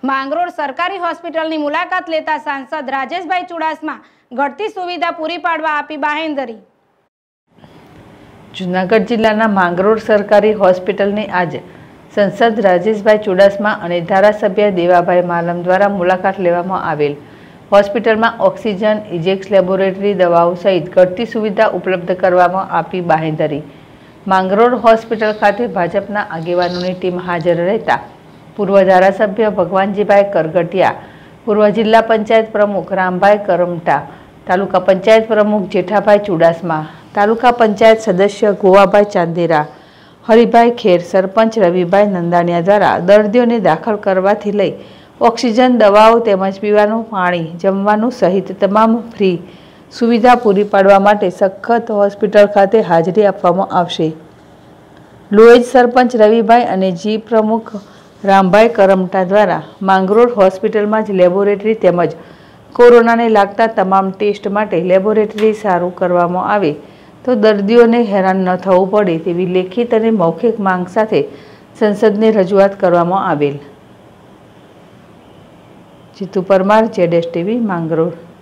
માંગરોળ સરકારી હોસ્પિટલની મુલાકાત લેતા સાંસદ રાજેશભાઈ ચુડાસમા ઘટતી સુવિધા પૂરી પાડવા આપી બાહેંધરી। જૂનાગઢ જિલ્લાના માંગરોળ સરકારી હોસ્પિટલની આજે સંસદ રાજેશભાઈ ચુડાસમા અને ધારાસભ્ય દેવાભાઈ માલમ દ્વારા મુલાકાત લેવામાં આવેલ। હોસ્પિટલમાં ઓક્સિજન, ઇજેક્સ લેબોરેટરી, દવાઓ સહિત ઘટતી સુવિધા ઉપલબ્ધ કરવામાં આપી બાહેંધરી। માંગરોળ હોસ્પિટલ ખાતે ભાજપના આગેવાનોની ટીમ હાજર રહેતા પૂર્વ ધારાસભ્ય ભગવાનજીભાઈ કરગટિયા, પૂર્વ જિલ્લા પંચાયત પ્રમુખ રામભાઈ કરમટા, તાલુકા પંચાયત પ્રમુખ જેઠાભાઈ ચુડાસમા, તાલુકા પંચાયત સદસ્ય ગોવાભાઈ ચાંદેરા, હરિભાઈ ખેર, સરપંચ રવિભાઈ નંદાણીયા દ્વારા દર્દીઓને દાખલ કરવાથી લઈ ઓક્સિજન, દવાઓ તેમજ પીવાનું પાણી, જમવાનું સહિત તમામ ફ્રી સુવિધા પૂરી પાડવા માટે સખત હોસ્પિટલ ખાતે હાજરી આપવામાં આવશે। લોએજ સરપંચ રવિભાઈ અને જી પ્રમુખ રામભાઈ કરમટા દ્વારા માંગરોળ હોસ્પિટલમાં જ લેબોરેટરી તેમજ કોરોનાને લાગતા તમામ ટેસ્ટ માટે લેબોરેટરી સારું કરવામાં આવે તો દર્દીઓને હેરાન ન થવું પડે તેવી લેખિત અને મૌખિક માંગ સાથે સંસદને રજૂઆત કરવામાં આવેલ। જીતુ પરમાર, ZSTV, માંગરોળ।